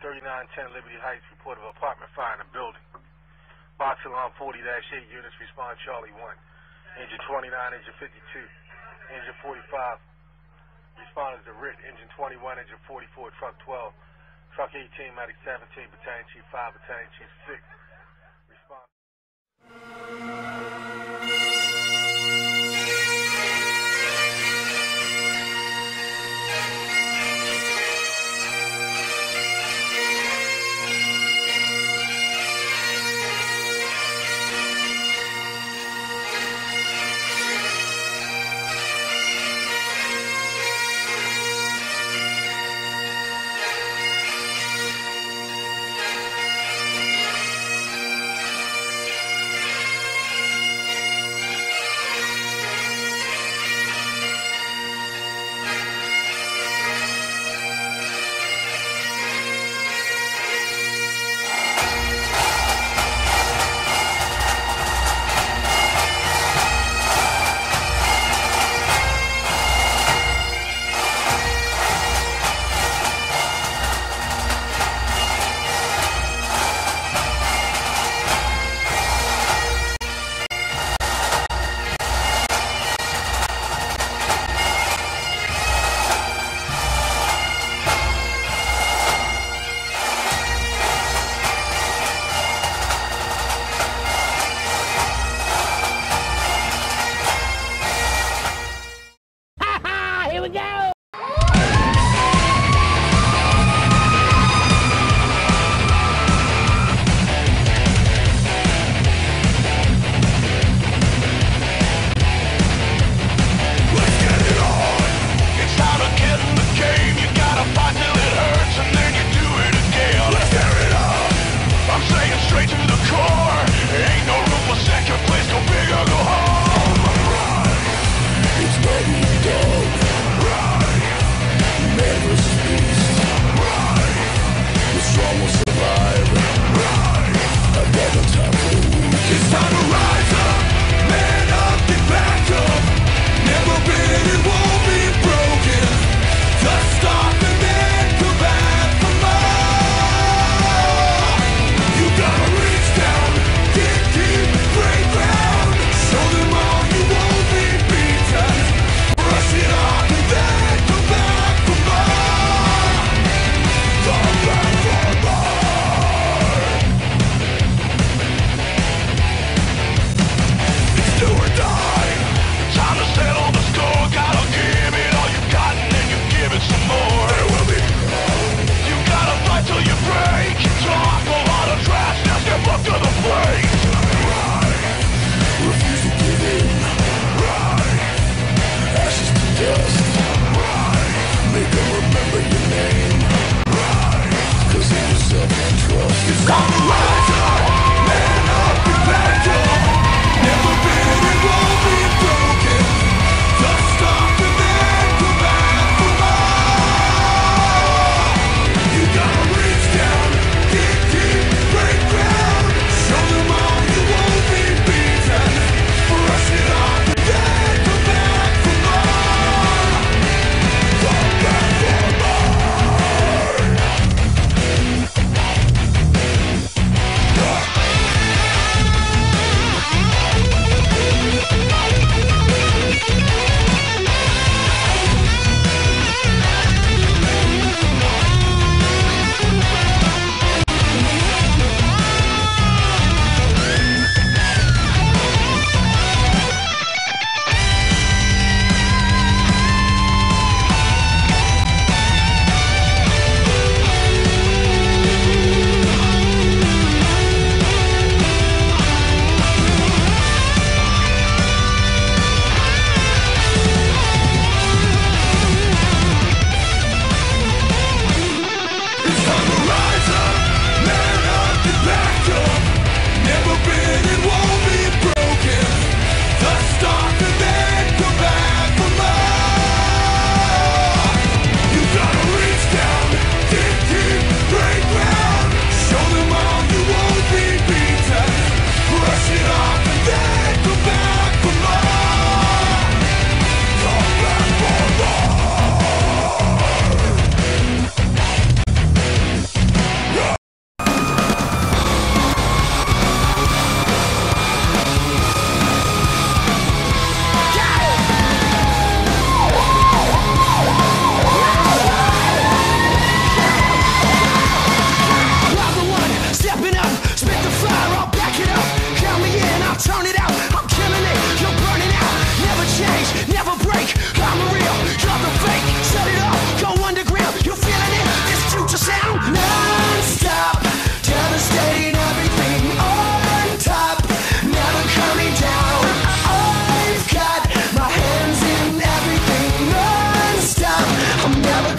3910 Liberty Heights, report of apartment fire in the building. Box alarm 40-8 units, respond Charlie 1. Engine 29, engine 52, engine 45. Responders to RIT, engine 21, engine 44, truck 12, truck 18, medic 17, battalion chief 5, battalion chief 6. Respond. Here we go! It's not done.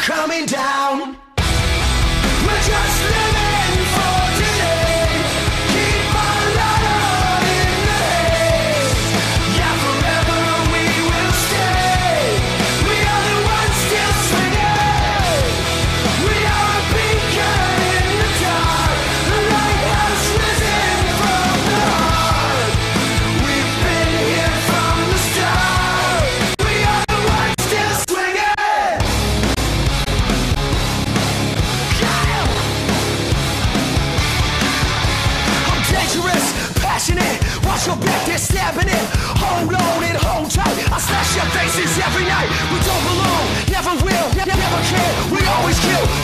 coming down. We're just living for today. Keep our light on in the haze. Yeah, forever we will stay. We are the ones still swinging. We are a beacon in the dark. The light has risen from the heart. We've been here from the start. We are the ones still swinging. I'm dangerous, passionate. Watch your back, they're stabbing it. Hold on and hold tight. I slash your faces every night. We don't belong, never will, never can. We always kill.